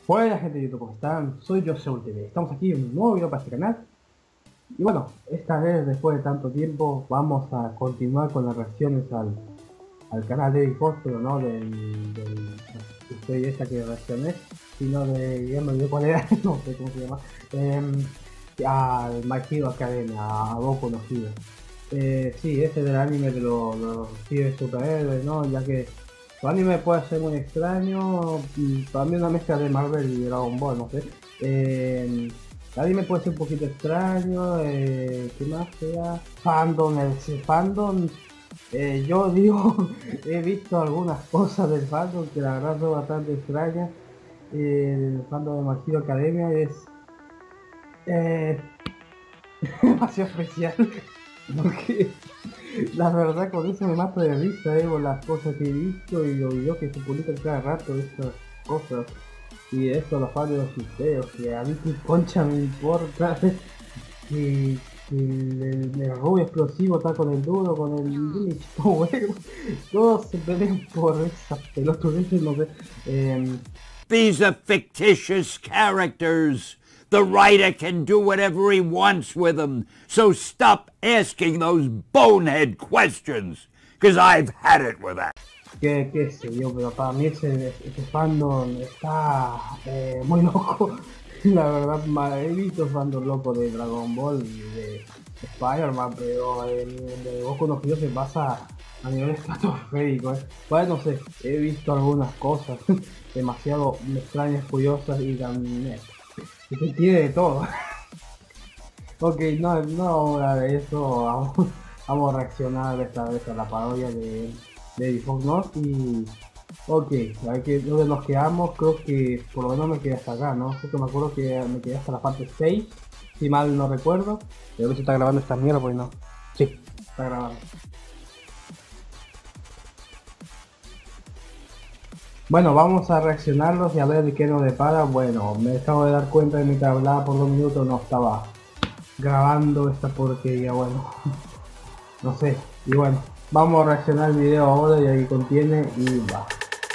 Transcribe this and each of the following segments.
Buena gente de YouTube, ¿cómo están? Soy yo, Seúl TV. Estamos aquí en un nuevo video para este canal. Y bueno, esta vez, después de tanto tiempo, vamos a continuar con las reacciones al canal de Eddie Fósforo, ¿no? La serie esta que reaccioné, sino de, ya me olvidé cuál era, no sé cómo se llama, al My Hero Academia, a Boku no Hero. Sí, este del anime de los superhéroes, ¿no? Ya que su anime puede ser muy extraño, para mí una mezcla de Marvel y Dragon Ball, no sé. El anime puede ser un poquito extraño, ¿qué más sea? Fandom, el fandom, yo digo, he visto algunas cosas del fandom que la verdad son bastante extrañas. El fandom de My Hero Academia es demasiado especial, porque la verdad con eso me mato de risa, por las cosas que he visto y los videos que se publican cada rato, estas cosas. Y esto, los fans de los videos, que a mí que concha me importa que el rubio explosivo está con el duro, con el Lich, todos se pelean por esas pelotudeces, no sé. These are fictitious characters. The writer can do whatever he wants with them, so stop asking those bonehead questions, because I've had it with that. Qué sé yo, pero para mí ese fandom está muy loco. La verdad, he visto fandom loco de Dragon Ball y de Spider-Man, pero el de Goku no Hero se pasa a nivel estratosférico. Bueno, no sé, he visto algunas cosas demasiado extrañas, curiosas y también que tiene de todo. Ok, no vamos a hablar de eso, vamos a reaccionar esta vez a la parodia de Eddie Fósforo, ¿no? Y ok, a ver que donde nos quedamos, creo que por lo menos me quedé hasta acá, ¿no? Sé que me acuerdo que me quedé hasta la parte 6, si mal no recuerdo. Pero a ver si está grabando esta mierda, pues no. Sí, está grabando. Bueno, vamos a reaccionarlos y a ver de qué nos depara. Bueno, me acabo de dar cuenta de mi hablaba por 2 minutos, no estaba grabando esta porquería, bueno. No sé, y bueno, vamos a reaccionar al video ahora y ahí contiene y va.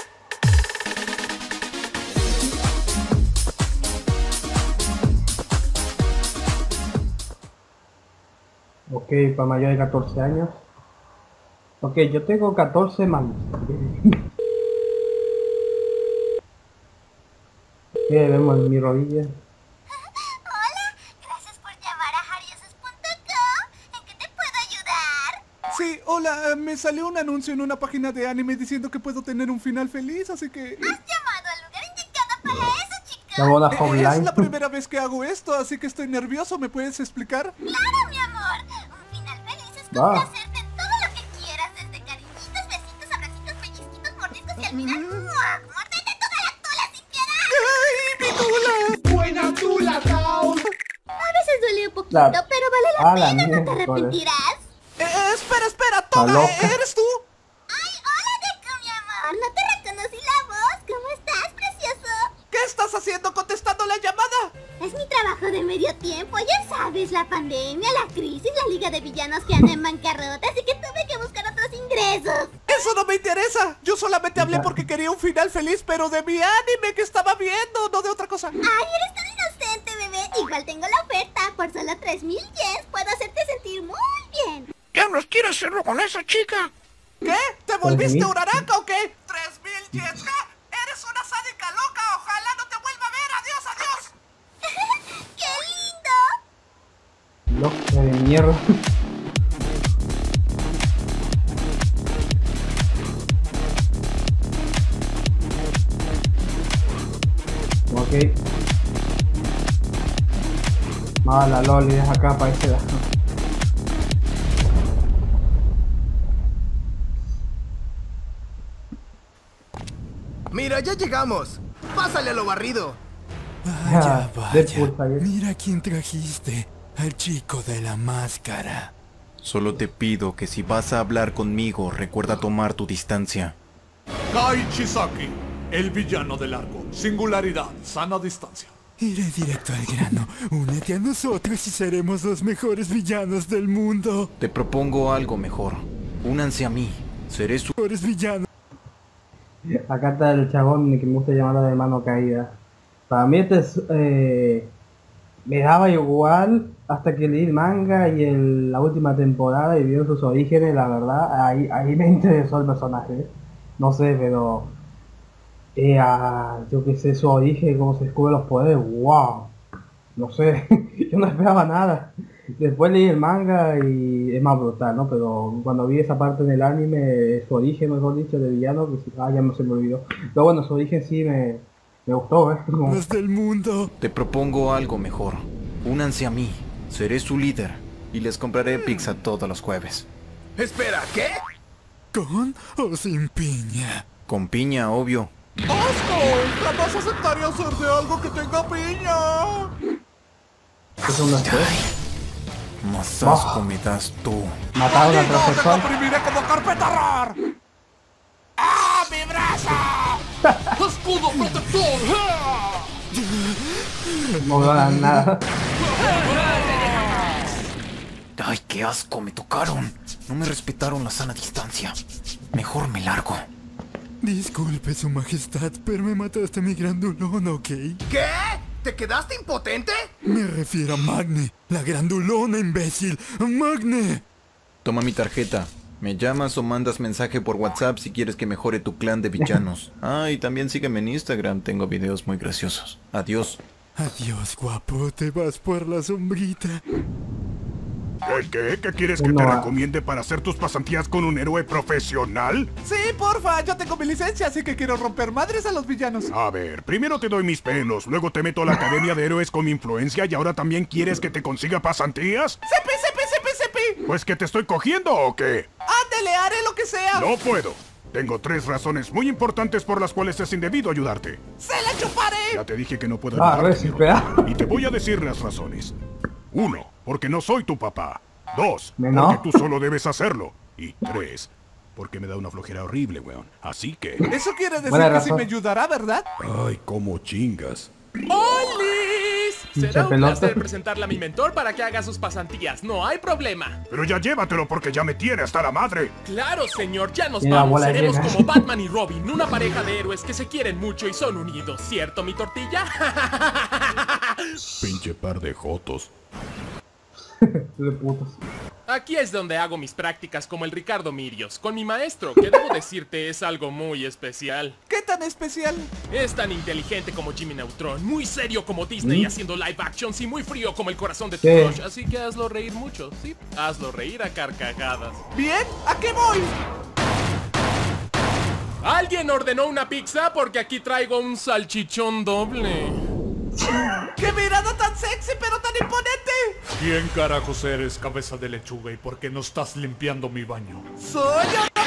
Ok, para mayor de 14 años. Ok, yo tengo 14 más. Vemos en mi rodilla. Hola, gracias por llamar a hariosos.com. ¿En qué te puedo ayudar? Sí, hola, me salió un anuncio en una página de anime diciendo que puedo tener un final feliz, así que... Has llamado al lugar indicado para eso, chico. La boda Es Hotline. la primera vez que hago esto, así que estoy nervioso, ¿me puedes explicar? Claro, mi amor. Un final feliz es Va. complacerte en todo lo que quieras, desde cariñitos, besitos, abracitos, pellizquitos, mordiscos y al final... ¡mua! ¡Muérdete toda la tula sin piedad! ¡Ay, mi tula! Buena tula, Tao. A veces duele un poquito, Claro. pero vale A la la pena, no te miércoles. arrepentirás. Espera, Toga, loca. ¿eres tú? ¡Ay, hola, Deku, mi amor! No te reconocí la voz. ¿Cómo estás, precioso? ¿Qué estás haciendo contestando la llamada? Es mi trabajo de medio tiempo, ya sabes, la pandemia, la crisis, la liga de villanos que anda en bancarrota, así que tuve que buscar otros ingresos. Eso no me interesa. Yo solamente hablé porque quería un final feliz, pero de mi anime que estaba viendo, no de otra cosa. Ay, eres tan inocente, bebé. Igual tengo la oferta. Por solo 3,000 yens puedo hacerte sentir muy bien. ¿Diablos quiere hacerlo con esa chica? ¿Qué? ¿Te volviste 3,000. Uraraka o qué? 3,000 yens. ¡Ja! Eres una sádica loca. Ojalá no te vuelva a ver. Adiós, adiós. ¡Qué lindo! Loca de mierda. Ok. Mala loli, deja acá para ese. Mira, ya llegamos. Pásale a lo barrido. Ah, Deadpool, ¿sabes? Mira quién trajiste, al chico de la máscara. Solo te pido que si vas a hablar conmigo, recuerda tomar tu distancia. Kai Chisaki, el villano del arco. Singularidad, sana distancia. Iré directo al grano. Únete a nosotros y seremos los mejores villanos del mundo. Te propongo algo mejor. Únanse a mí. Seré su... Mejores villanos. Acá está el chabón que me gusta llamarlo de mano caída. Para mí me daba igual hasta que leí el manga y la última temporada y vieron sus orígenes, la verdad, ahí me interesó el personaje. No sé, pero yo que sé, su origen, cómo se descubre los poderes, wow. No sé, yo no esperaba nada. Después leí el manga y es más brutal, ¿no? Pero cuando vi esa parte en el anime, su origen, mejor dicho, de villano, que ya no se me olvidó. Pero bueno, su origen sí me gustó, Como... Más del mundo. Te propongo algo mejor. Únanse a mí. Seré su líder. Y les compraré pizza todos los jueves. Espera, ¿qué? ¿Con o sin piña? Con piña, obvio. ¡Asco! ¡Jamás aceptaría hacer de algo que tenga piña! ¿Qué son las tres? Más asco me das tú. Mataron al ¡Te profesor. comprimiré como carpeta rar! ¡Ah, mi brazo! ¡Escudo protector! ¡Ah! No ganan nada. Ay, qué asco, me tocaron. No me respetaron la sana distancia. Mejor me largo. Disculpe, su majestad, pero me mataste a mi grandulón, ¿ok? ¿Qué? ¿Te quedaste impotente? Me refiero a Magne, la grandulona, imbécil. ¡Magne! Toma mi tarjeta. Me llamas o mandas mensaje por WhatsApp si quieres que mejore tu clan de villanos. Ah, y también sígueme en Instagram, tengo videos muy graciosos. Adiós. Adiós, guapo, te vas por la sombrita. ¿Qué? ¿Qué quieres que te recomiende para hacer tus pasantías con un héroe profesional? Sí, porfa, yo tengo mi licencia, así que quiero romper madres a los villanos. A ver, primero te doy mis pelos, luego te meto a la academia de héroes con mi influencia y ahora también quieres que te consiga pasantías. ¡Sepi! ¿Pues que te estoy cogiendo o qué? ¡Ándele, haré lo que sea! No puedo. Tengo 3 razones muy importantes por las cuales es indebido ayudarte. ¡Se la chuparé! Ya te dije que no puedo A ayudarte. ver, si espera. Y te voy a decir las razones. 1, porque no soy tu papá. 2, ¿No? porque tú solo debes hacerlo. Y 3, porque me da una flojera horrible, weón. Así que... Eso quiere decir Buena que sí razón. me ayudará, ¿verdad? Ay, cómo chingas. ¡Olis! Será un pelota. placer presentarle a mi mentor para que haga sus pasantías, no hay problema. Pero ya llévatelo porque ya me tiene hasta la madre. Claro, señor, ya nos Tiene la vamos. bola Seremos llena. como Batman y Robin, una pareja de héroes que se quieren mucho y son unidos, ¿cierto, mi tortilla? Pinche par de jotos. De putos. Aquí es donde hago mis prácticas como el Ricardo Mirios, con mi maestro, que debo decirte es algo muy especial. ¿Qué tan especial? Es tan inteligente como Jimmy Neutron, muy serio como Disney haciendo live actions y muy frío como el corazón de tu ¿Qué? crush, así que hazlo reír mucho, ¿sí? Hazlo reír a carcajadas. ¿Bien? ¿A qué voy? ¿Alguien ordenó una pizza? Porque aquí traigo un salchichón doble. ¡Qué mirada tan sexy pero tan imponente! ¿Quién carajos eres, cabeza de lechuga, y por qué no estás limpiando mi baño? ¡Soy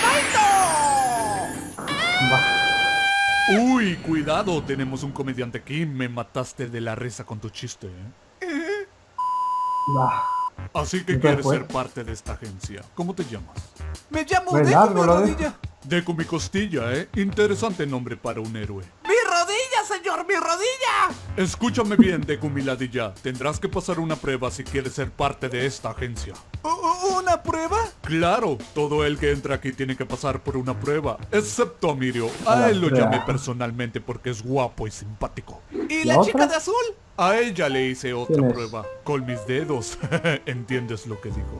Uy, cuidado, tenemos un comediante aquí. Me mataste de la risa con tu chiste, ¿eh? Bah. Así que ¿Qué quieres fue? ser parte de esta agencia. ¿Cómo te llamas? Me llamo Pues Deku, largo, mi lo de- rodilla. Deku mi costilla, ¿eh? Interesante nombre para un héroe. ¡Mi rodilla, señor, mi rodilla! Escúchame bien, Deku mi ladilla. Tendrás que pasar una prueba si quieres ser parte de esta agencia. ¿Una prueba? Claro, todo el que entra aquí tiene que pasar por una prueba, excepto a Mirio. A La él lo prueba. llamé personalmente porque es guapo y simpático. ¿Y ¿La la otra? chica de azul? A ella le hice otra ¿Quién es? prueba, con mis dedos. ¿Entiendes lo que digo?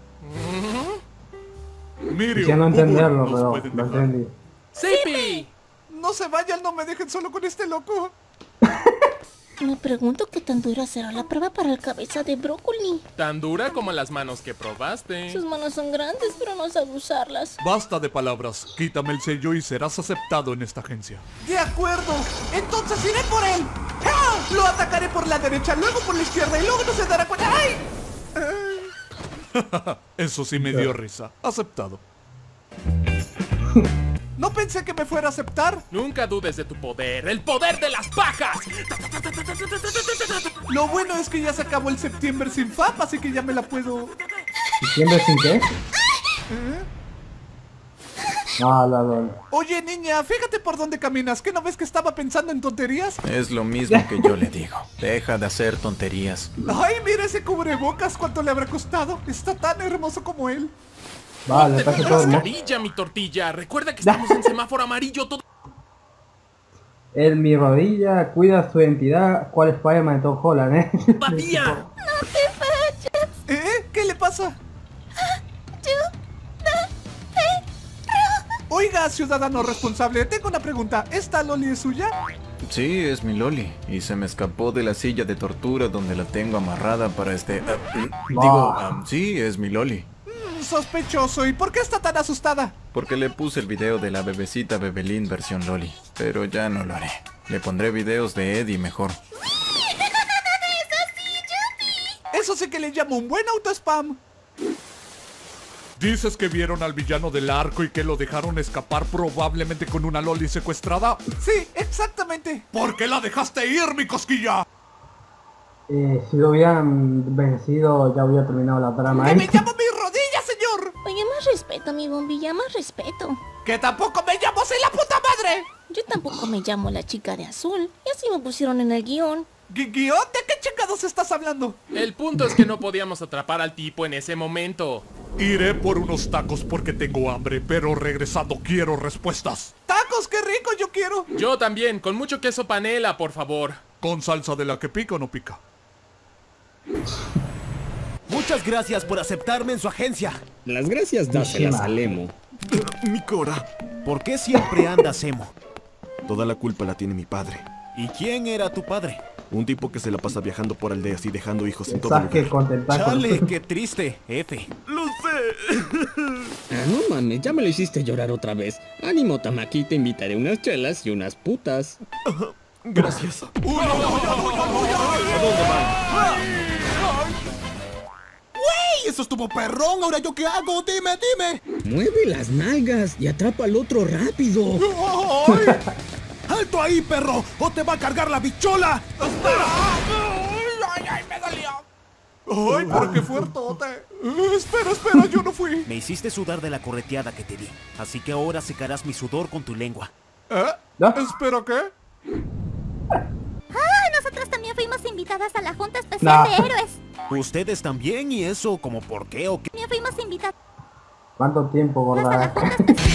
Mirio, Quisiera no Bubu, entenderlo, nos pero pueden lo dejar. entendí. ¡Sipi! No se vayan, no me dejen solo con este loco. Me pregunto qué tan dura será la prueba para el cabeza de brócoli. Tan dura como las manos que probaste. Sus manos son grandes, pero no sabe usarlas. Basta de palabras, quítame el sello y serás aceptado en esta agencia. De acuerdo, entonces iré por él. ¡Ah! Lo atacaré por la derecha, luego por la izquierda y luego no se dará cuenta. ¡Ay! Eso sí me dio risa. Aceptado. No pensé que me fuera a aceptar. Nunca dudes de tu poder, el poder de las pajas. Lo bueno es que ya se acabó el septiembre sin FAP, así que ya me la puedo... ¿Diciembre sin qué? Ah, la. Oye, niña, fíjate por dónde caminas. ¿Qué no ves que estaba pensando en tonterías? Es lo mismo que yo le digo. Deja de hacer tonterías. Ay, mira ese cubrebocas, ¿cuánto le habrá costado? Está tan hermoso como él. Vale, Ponte está tu todo hermoso. mascarilla, mi tortilla. Recuerda que estamos en semáforo amarillo todo. En mi rodilla cuida su identidad. ¿Cuál Spider-Man de Tom Holland, ¡Papía! ¡No te vayas! ¿Qué le pasa? ¡Ayúdame! Oiga, ciudadano responsable, tengo una pregunta. ¿Esta Loli es suya? Sí, es mi Loli. Y se me escapó de la silla de tortura donde la tengo amarrada para sí, es mi Loli. Sospechoso. ¿Y por qué está tan asustada? Porque le puse el video de la bebecita Bebelín versión Loli. Pero ya no lo haré. Le pondré videos de Eddie mejor. Eso sí que le llamo un buen autospam. ¿Dices que vieron al villano del arco y que lo dejaron escapar probablemente con una Loli secuestrada? Sí, exactamente. ¿Por qué la dejaste ir, mi cosquilla? Si lo hubieran vencido, ya hubiera terminado la trama. ¡Que me llamo mi rodilla, señor! Oye, más respeto, mi bombilla, más respeto. ¡Que tampoco me llamo, soy la puta madre! Yo tampoco me llamo la chica de azul. Y así me pusieron en el guión. ¿Guión? ¿De qué chingados estás hablando? El punto es que no podíamos atrapar al tipo en ese momento. Iré por unos tacos porque tengo hambre, pero regresando quiero respuestas. ¡Tacos, qué rico, yo quiero! Yo también, con mucho queso panela, por favor. ¿Con salsa de la que pica o no pica? Muchas gracias por aceptarme en su agencia. Las gracias dáselas al emo. Mi Cora. ¿Por qué siempre andas emo? Toda la culpa la tiene mi padre. ¿Y quién era tu padre? Un tipo que se la pasa viajando por aldeas y dejando hijos en todo Saque lugar. con tentáculos. Chale, qué triste, F. ¡Lo sé! Ah, no mames, ya me lo hiciste llorar otra vez. Ánimo, Tamaki, te invitaré unas chelas y unas putas. Gracias. ¿A dónde van? ¡Wey! ¡Eso estuvo perrón! ¿Ahora yo qué hago? ¡Dime, dime! Mueve las nalgas y atrapa al otro rápido. ¡Ay! ¡Alto ahí, perro! ¡O te va a cargar la bichola! ¡Espera! ¡Ay, me dolió! ¡Ay, pero qué fuertote! Espera, yo no fui. Me hiciste sudar de la correteada que te di. Así que ahora secarás mi sudor con tu lengua. ¿No? ¿Espera qué? Nosotras también fuimos invitadas a la Junta Especial de Héroes. ¿Ustedes también? ¿Y eso como por qué o qué? También fuimos invitadas ¿Cuánto tiempo, a la gorda? Junta Especial.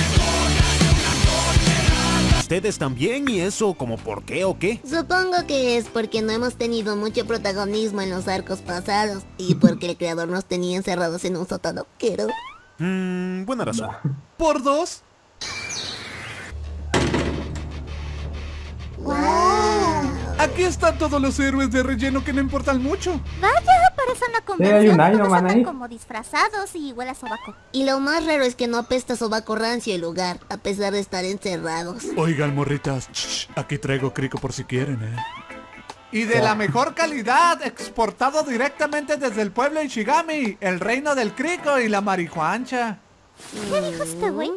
¿Ustedes también? ¿Y eso como por qué o qué? Supongo que es porque no hemos tenido mucho protagonismo en los arcos pasados y porque el creador nos tenía encerrados en un sótano. Buena razón. ¿Por dos? Aquí están todos los héroes de relleno que no importan mucho. Vaya, parece una convención. hay un Iron Todos Man andan ahí. como disfrazados y huele a sobaco. Y lo más raro es que no apesta sobaco rancio el lugar, a pesar de estar encerrados. Oigan, morritas, aquí traigo crico por si quieren, Y de la mejor calidad, exportado directamente desde el pueblo de Ishigami, el reino del crico y la marihuancha. ¿Qué dijo este güey?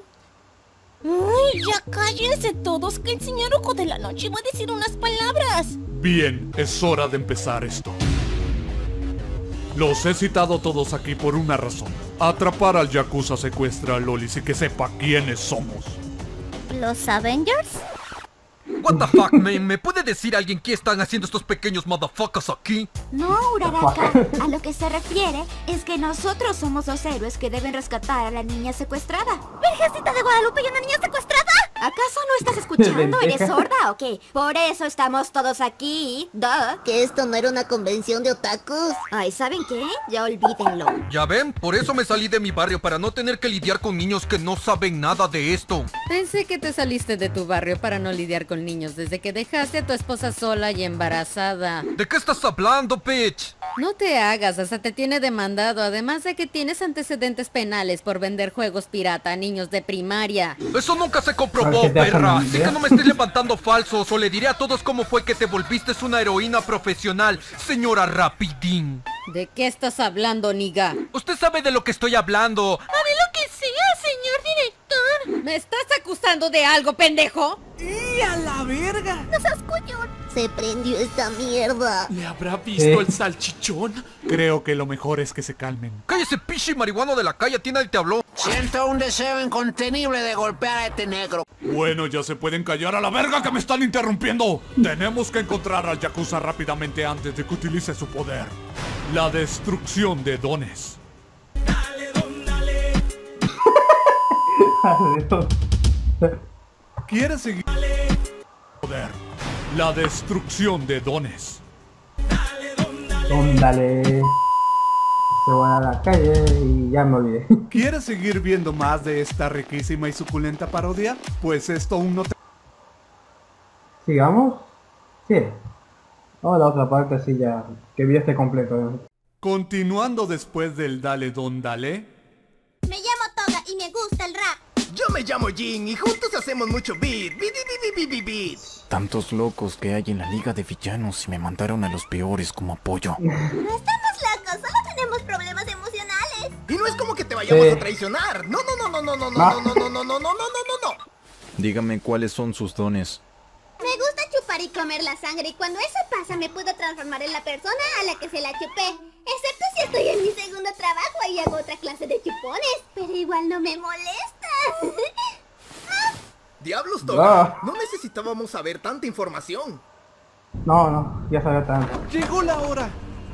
Uy, ya cállense todos, que el señor Ojo de la Noche va a decir unas palabras. Bien, es hora de empezar esto. Los he citado todos aquí por una razón. Atrapar al Yakuza secuestra a Lolis y que sepa quiénes somos. ¿Los Avengers? What the fuck, man? ¿Me puede decir alguien qué están haciendo estos pequeños motherfuckers aquí? No, Uraraka. A lo que se refiere es que nosotros somos los héroes que deben rescatar a la niña secuestrada. ¡Virgencita de Guadalupe y una niña secuestrada! ¿Acaso no estás escuchando? ¿Eres sorda o qué? Por eso estamos todos aquí. ¡Duh! ¿Que esto no era una convención de otakus? Ay, ¿saben qué? Ya olvídenlo. Ya ven, por eso me salí de mi barrio, para no tener que lidiar con niños que no saben nada de esto. Pensé que te saliste de tu barrio para no lidiar con niños desde que dejaste a tu esposa sola y embarazada. ¿De qué estás hablando, bitch? No te hagas, hasta te tiene demandado, además de que tienes antecedentes penales por vender juegos pirata a niños de primaria. Eso nunca se comprobó, perra. Así que no me estés levantando falsos o le diré a todos cómo fue que te volviste una heroína profesional, señora Rapidín. ¿De qué estás hablando, niga? Usted sabe de lo que estoy hablando. Haré lo que sea, señor director. ¿Me estás acusando de algo, pendejo? ¡Y a la verga! ¡No seas coñón! Se prendió esta mierda. ¿Le habrá visto el salchichón? Creo que lo mejor es que se calmen. Cállese, pichi marihuano de la calle, ¿tiene te habló? Siento un deseo incontenible de golpear a este negro. Bueno, ya se pueden callar a la verga que me están interrumpiendo. Tenemos que encontrar al Yakuza rápidamente antes de que utilice su poder. La destrucción de dones. ¿Quieres seguir poder. La destrucción de dones. Dale. Se voy a la calle y ya me olvidé. ¿Quieres seguir viendo más de esta riquísima y suculenta parodia? Pues esto aún no te... ¿Sigamos? Sí. Vamos a la otra parte así ya, que vi este completo. ¿No? Continuando después del Dale Don Dale. Me llamo Toga y me gusta el rap. Yo me llamo Jin y juntos hacemos mucho beat. Beat. Tantos locos que hay en la liga de villanos y me mandaron a los peores como apoyo. No estamos locos, solo tenemos problemas emocionales. Y no es como que te vayamos a traicionar. No. Dígame cuáles son sus dones. Me gusta chupar y comer la sangre y cuando eso pasa me puedo transformar en la persona a la que se la chupé. Excepto si estoy en mi segundo trabajo y hago otra clase de chupones. Pero igual no me molesta. Diablos, Toga. No necesitábamos saber tanta información. No, ya sabía tanto. Llegó la hora.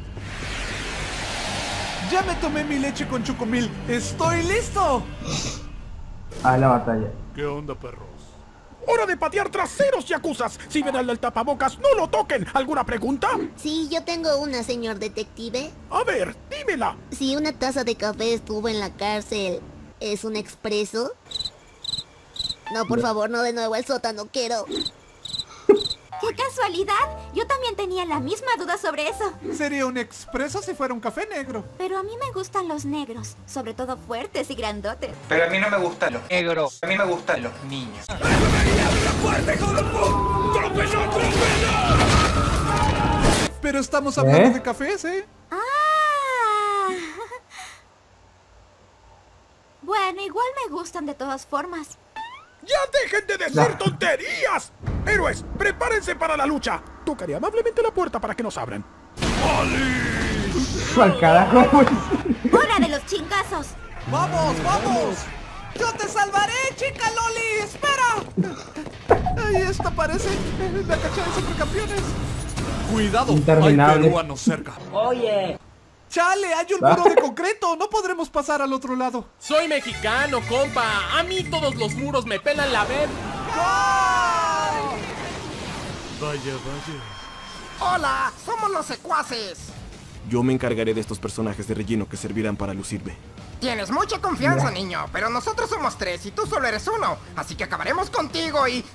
Ya me tomé mi leche con chocomil. ¡Estoy listo! A la batalla. ¿Qué onda, perros? ¡Hora de patear traseros, yakuzas! Si ven al del tapabocas, no lo toquen. ¿Alguna pregunta? Sí, yo tengo una, señor detective. A ver, dímela. Si una taza de café estuvo en la cárcel, ¿es un expreso? No, por favor, no de nuevo al sótano, quiero. ¡Qué casualidad! Yo también tenía la misma duda sobre eso. Sería un expreso si fuera un café negro. Pero a mí me gustan los negros, sobre todo fuertes y grandotes. Pero a mí no me gustan los negros, a mí me gustan los niños. Pero estamos hablando de cafés, ¿eh? ¡Ah! Bueno, igual me gustan de todas formas. ¡Ya dejen de decir tonterías! Héroes, prepárense para la lucha. Tocaré amablemente la puerta para que nos abran. ¡Al carajo! ¡Hora de los chingazos! ¡Vamos! ¡Yo te salvaré, chica Loli! ¡Espera! Ahí está, parece la cacha de supercampeones. Cuidado, hay peruanos cerca. Oye. ¡Chale! ¡Hay un muro de concreto! ¡No podremos pasar al otro lado! Soy mexicano, compa. A mí todos los muros me pelan la verga. Vaya. ¡Hola! ¡Somos los secuaces! Yo me encargaré de estos personajes de relleno que servirán para lucirme. Tienes mucha confianza, niño, pero nosotros somos 3 y tú solo eres 1. Así que acabaremos contigo y...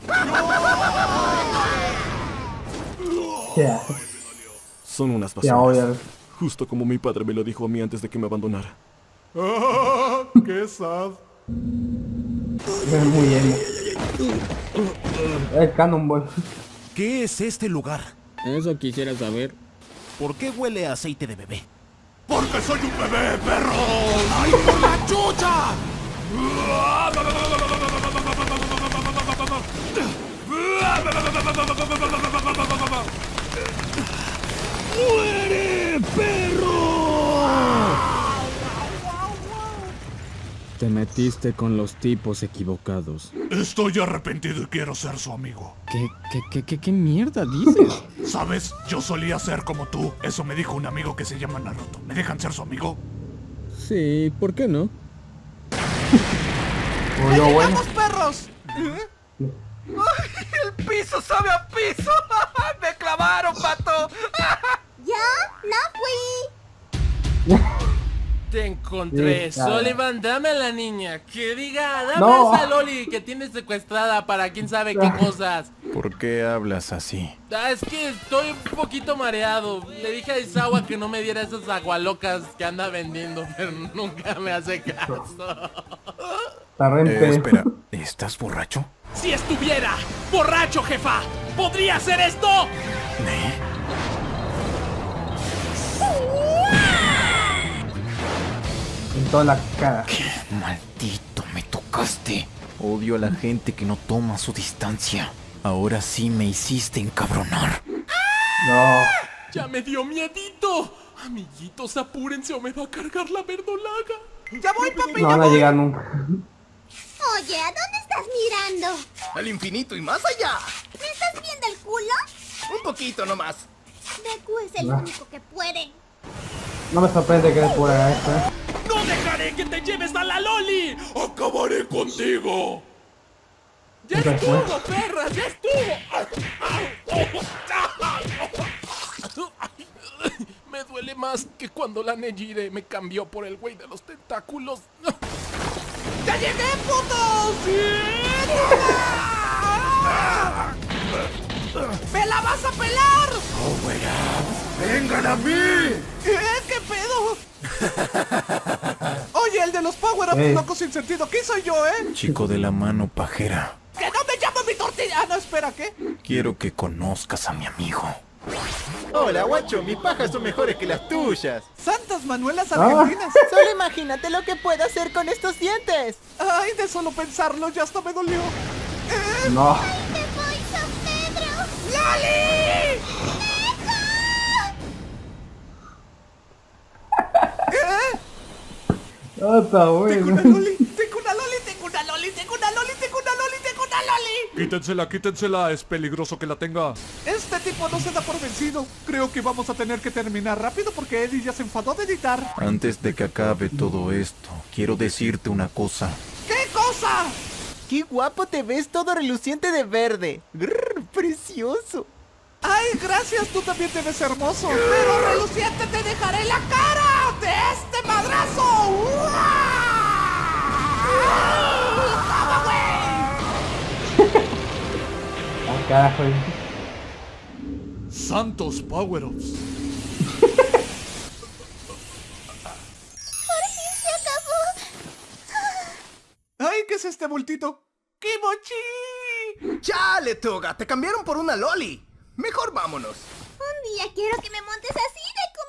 Son unas basuras. Justo como mi padre me lo dijo a mí antes de que me abandonara. ¡Qué sad! Es muy emo. El Cannonball. ¿Qué es este lugar? Eso quisiera saber. ¿Por qué huele a aceite de bebé? ¡Porque soy un bebé, perro! ¡Ay, por la chucha! ¡Muere, perro! Te metiste con los tipos equivocados. Estoy arrepentido y quiero ser su amigo. ¿Qué mierda dices? ¿Sabes? Yo solía ser como tú. Eso me dijo un amigo que se llama Naruto. ¿Me dejan ser su amigo? Sí, ¿por qué no? ¡Llegamos, perros! ¡Ay, el piso sabe a piso! ¡Me clavaron, pato! ¿Yo? No fui. Te encontré, Sí, claro. Sullivan, dame a la niña. Que diga, dame No. a esa Loli que tienes secuestrada para quién sabe qué cosas. ¿Por qué hablas así? Es que estoy un poquito mareado. Le dije a Isawa que no me diera esas agualocas que anda vendiendo, pero nunca me hace caso. Espera, ¿estás borracho? Si estuviera borracho, jefa, ¿podría hacer esto? En toda la cara. Maldito, me tocaste. Odio a la gente que no toma su distancia. Ahora sí me hiciste encabronar. No. Ya me dio miedito. Amiguitos, apúrense o me va a cargar la verdolaga. ¡Ya voy, papi! No van a llegar nunca. Oye, ¿a dónde estás mirando? Al infinito y más allá. ¿Me estás viendo el culo? Un poquito nomás. Deku es el No. único que puede. No me sorprende que después haga esto, ¿eh? ¡No dejaré que te lleves a la Loli! ¡Acabaré contigo! ¡Ya estuvo, perras! ¡Ya estuvo! Me duele más que cuando la Nejire me cambió por el güey de los tentáculos. ¡Ya llegué, putos! ¡Me la vas a pelar! ¡Vengan a mí! ¿Qué pedo? Oye, el de los power-ups locos sin sentido. ¿Qué soy yo, Chico de la mano pajera. ¡Que no me llamo mi tortilla! Ah, no, espera, ¿qué? Quiero que conozcas a mi amigo. Hola, guacho, mis pajas son mejores que las tuyas. ¡Santas Manuelas argentinas! Solo imagínate lo que puedo hacer con estos dientes. Ay, de solo pensarlo ya hasta me dolió. No. ¡Te voy, San Pedro! ¡Loli! Oh, está bueno. Tengo una Loli, tengo una Loli, tengo una Loli, tengo una Loli, tengo una Loli, tengo una Loli. Quítensela, quítensela, es peligroso que la tenga. Este tipo no se da por vencido. Creo que vamos a tener que terminar rápido porque Eddie ya se enfadó de editar. Antes de que acabe todo esto, quiero decirte una cosa. ¿Qué cosa? ¡Qué guapo te ves todo reluciente de verde! ¡Grrr, precioso! ¡Ay, gracias! Tú también te ves hermoso. Pero reluciente te dejaré la cara de este madrazo. ¡Toma, güey! Ah, carajo. Santos Power-Ups. ¡Por fin se acabó! ¡Ay, qué es este bultito! ¡Kimochi! ¡Chale, Toga! Te cambiaron por una Loli. Mejor vámonos. Un día quiero que me montes así, Deku,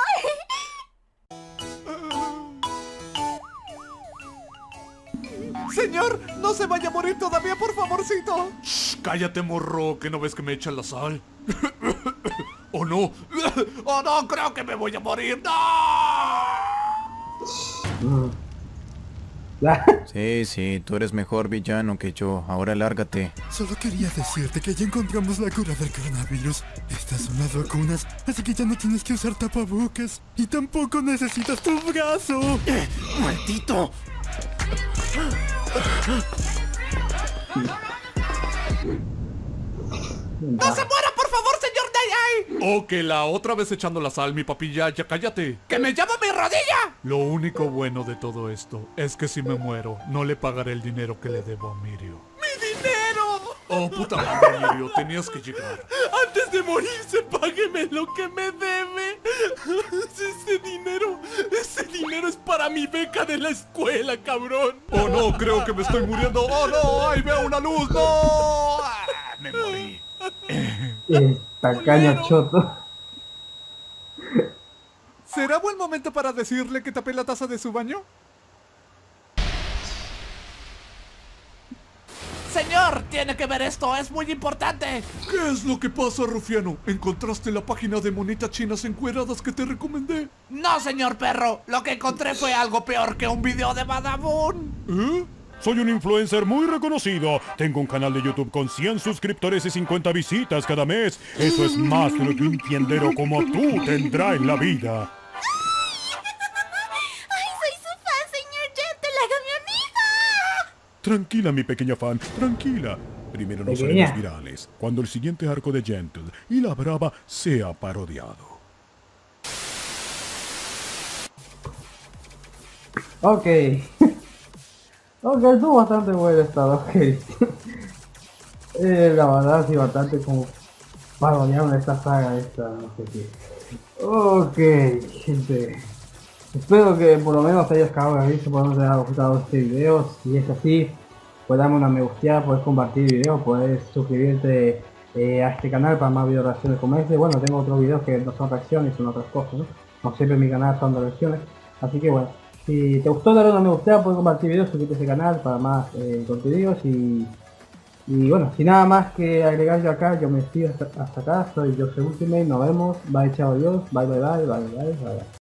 mi amor. Señor, no se vaya a morir todavía, por favorcito. Shh, cállate, morro, que no ves que me echan la sal. ¿O no? ¡Oh, no! Creo que me voy a morir. ¡No! Sí, tú eres mejor villano que yo. Ahora lárgate. Solo quería decirte que ya encontramos la cura del coronavirus. Estas son las vacunas, así que ya no tienes que usar tapabocas. Y tampoco necesitas tu brazo. ¡Maldito! ¡No se muera, por favor, señor Dayai! Oh, que la otra vez echando la sal, mi papilla, ya cállate. ¡Que me llama mi rodilla! Lo único bueno de todo esto es que si me muero, no le pagaré el dinero que le debo a Mirio. ¡Mi dinero! Oh, puta madre, Mirio, tenías que llegar. Antes de morirse, págueme lo que me debe. Ese dinero es para mi beca de la escuela, cabrón. Oh, no, creo que me estoy muriendo. Oh, no, ahí veo una luz, no. Me morí. Tacaño choto. ¿Será buen momento para decirle que tapé la taza de su baño? Señor, tiene que ver esto, es muy importante. ¿Qué es lo que pasa, rufiano? ¿Encontraste la página de monitas chinas encueradas que te recomendé? No, señor perro, lo que encontré fue algo peor que un video de Badabun. ¿Eh? Soy un influencer muy reconocido. Tengo un canal de YouTube con 100 suscriptores y 50 visitas cada mes. Eso es más de lo que un tiendero como tú tendrá en la vida. ¡Ay, soy su fan, señor Gentle! ¡Hágame amiga! Tranquila, mi pequeña fan, tranquila. Primero nos haremos virales, cuando el siguiente arco de Gentle y la Brava sea parodiado. Ok. Ok, estuvo bastante bueno estado, ok. La verdad sí, bastante como parodiaron esta saga, esta, no sé qué. Ok, gente. Espero que por lo menos te hayas acabado de ver, por lo menos te haya gustado este video. Si es así, puedes darme una me gusta, puedes compartir el video, puedes suscribirte a este canal para más videos de reacciones como este. Bueno, tengo otros videos que no son reacciones, son otras cosas, ¿no? Como siempre en mi canal son de reacciones. Así que bueno. Si te gustó, darle una me gusta, puedes compartir videos, suscríbete a este canal para más contenidos y bueno, sin nada más que agregar yo acá, yo me despido hasta acá, soy Joseph Ultimate, nos vemos, bye, chao, adiós, bye.